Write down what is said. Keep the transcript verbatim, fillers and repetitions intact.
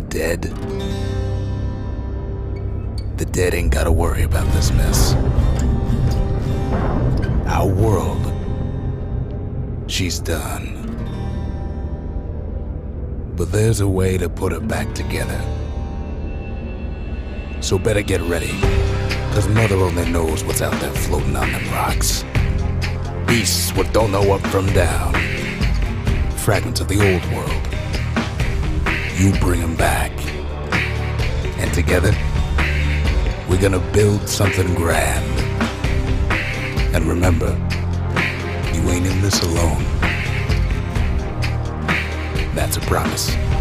dead, the dead ain't gotta worry about this mess. Our world, she's done. But there's a way to put her back together. So better get ready, cause Mother only knows what's out there floating on them rocks. Beasts what don't know up from down. Fragments of the old world. You bring them back. And together, we're gonna build something grand. And remember, you ain't in this alone. That's a promise.